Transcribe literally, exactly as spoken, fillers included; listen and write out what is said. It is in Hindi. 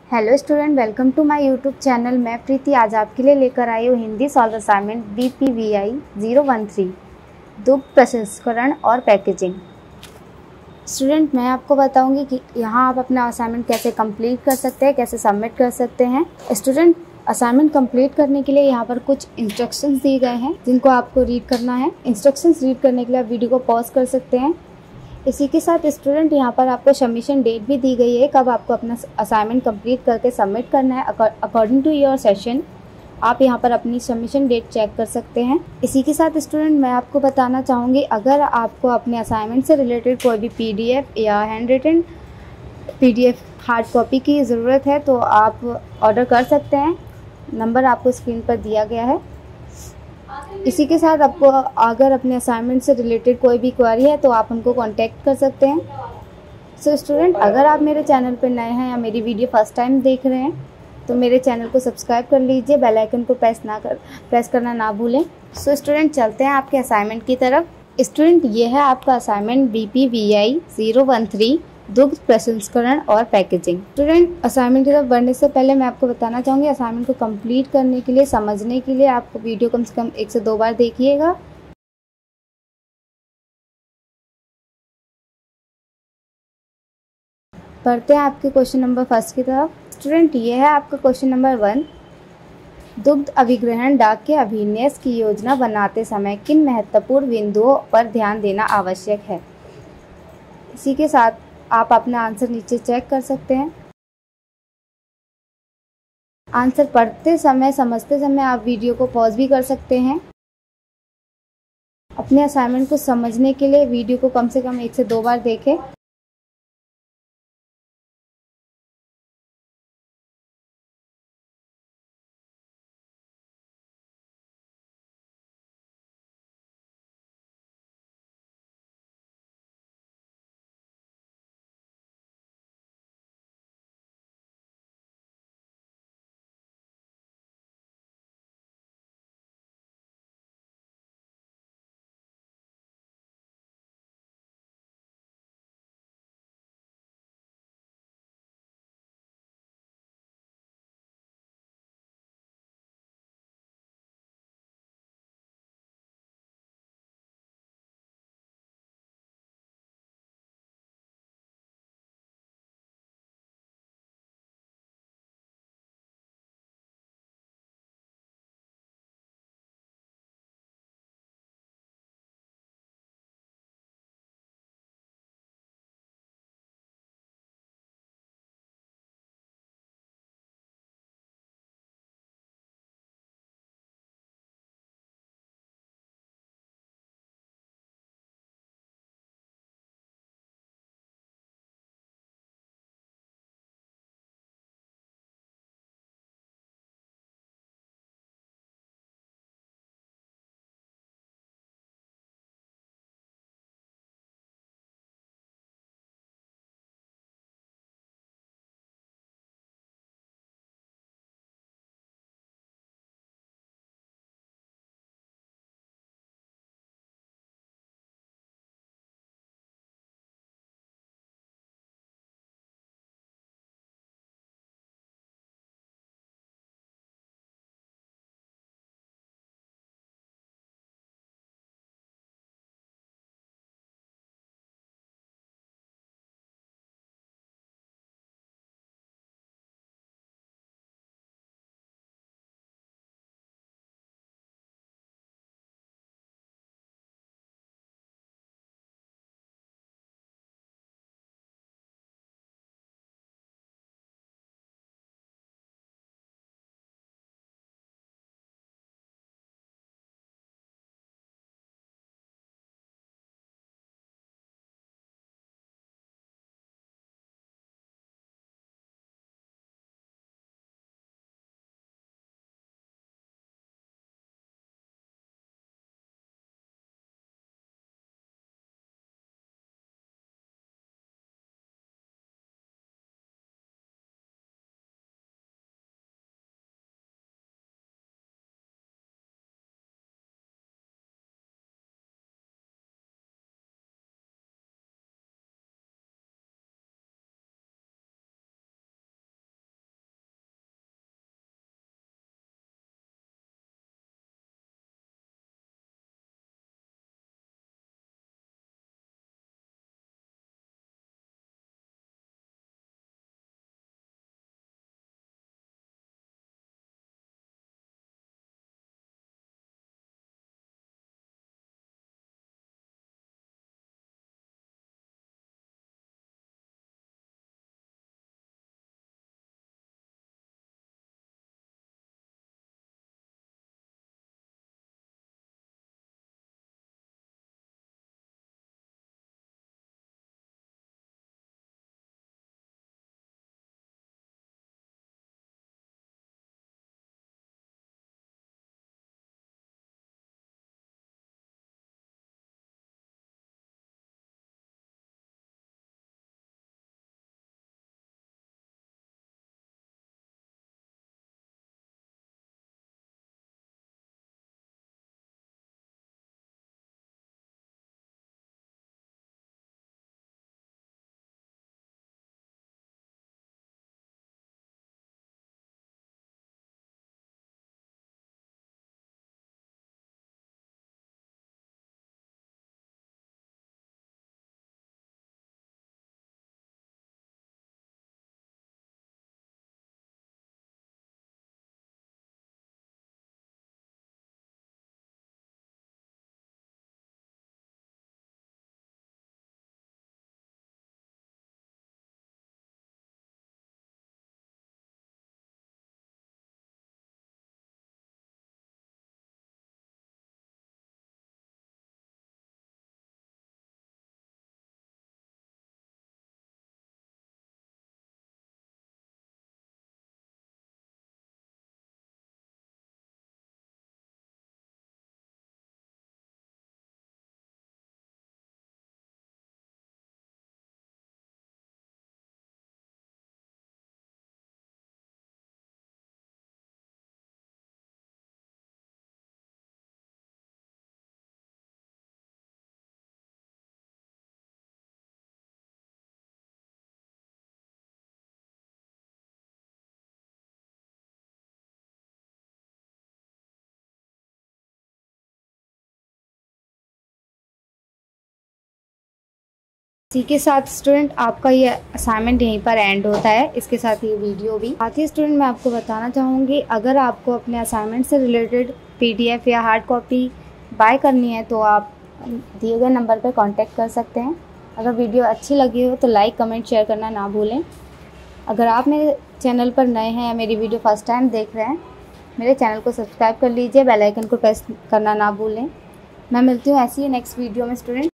Hello student, welcome to my YouTube channel. मैं प्रीति आज आपके लिए लेकर आई हूँ Hindi solve assignment B P V I zero one three दुग्ध प्रसंस्करण और पैकेजिंग। स्टूडेंट, मैं आपको बताऊंगी कि यहाँ आप अपना असाइनमेंट कैसे कंप्लीट कर सकते हैं, कैसे सबमिट कर सकते हैं। स्टूडेंट, असाइनमेंट कंप्लीट करने के लिए यहाँ पर कुछ इंस्ट्रक्शंस दिए गए हैं जिनको आपको रीड करना है। इंस्ट्रक्शंस रीड करने के लिए आप वीडियो को पॉज कर सकते हैं। इसी के साथ स्टूडेंट यहाँ पर आपको सबमिशन डेट भी दी गई है, कब आपको अपना असाइनमेंट कंप्लीट करके सबमिट करना है। अकॉर्डिंग टू योर सेशन आप यहाँ पर अपनी सबमिशन डेट चेक कर सकते हैं। इसी के साथ स्टूडेंट मैं आपको बताना चाहूँगी, अगर आपको अपने असाइनमेंट से रिलेटेड कोई भी पीडीएफ या handwritten PDF hard copy की ज़रूरत है तो आप ऑर्डर कर सकते हैं। नंबर आपको स्क्रीन पर दिया गया है। इसी के साथ आपको अगर अपने असाइनमेंट से रिलेटेड कोई भी क्वेरी है तो आप हमको कांटेक्ट कर सकते हैं। सो so, स्टूडेंट, अगर आप मेरे चैनल पर नए हैं या मेरी वीडियो फर्स्ट टाइम देख रहे हैं तो मेरे चैनल को सब्सक्राइब कर लीजिए, बेल आइकन को प्रेस ना कर प्रेस करना ना भूलें। सो so, स्टूडेंट, चलते हैं आपके असाइनमेंट की तरफ। स्टूडेंट, ये है आपका assignment B P V I zero one three दुग्ध प्रसंस्करण और पैकेजिंग। स्टूडेंट, असाइनमेंट की तरफ बढ़ने से पहले मैं आपको बताना चाहूँगी, असाइनमेंट को कंप्लीट करने के लिए, समझने के लिए आपको वीडियो कम से कम एक से दो बार देखिएगा। पढ़ते हैं आपके क्वेश्चन नंबर फर्स्ट की तरफ। स्टूडेंट, ये है आपका क्वेश्चन नंबर वन। दुग्ध अभिग्रहण डाक के अभिन्यास की योजना बनाते समय किन महत्वपूर्ण बिंदुओं पर ध्यान देना आवश्यक है। इसी के साथ आप अपना आंसर नीचे चेक कर सकते हैं। आंसर पढ़ते समय, समझते समय आप वीडियो को पॉज भी कर सकते हैं। अपने असाइनमेंट को समझने के लिए वीडियो को कम से कम एक से दो बार देखें। इसी के साथ स्टूडेंट आपका ये असाइनमेंट यहीं पर एंड होता है, इसके साथ ये वीडियो भी। साथ ही स्टूडेंट मैं आपको बताना चाहूँगी, अगर आपको अपने असाइनमेंट से रिलेटेड पीडीएफ या हार्ड कॉपी बाय करनी है तो आप दिए गए नंबर पर कांटेक्ट कर सकते हैं। अगर वीडियो अच्छी लगी हो तो लाइक कमेंट शेयर करना ना भूलें। अगर आप मेरे चैनल पर नए हैं या मेरी वीडियो फर्स्ट टाइम देख रहे हैं, मेरे चैनल को सब्सक्राइब कर लीजिए, बेल आइकन को प्रेस करना ना भूलें। मैं मिलती हूँ ऐसी ही नेक्स्ट वीडियो में स्टूडेंट।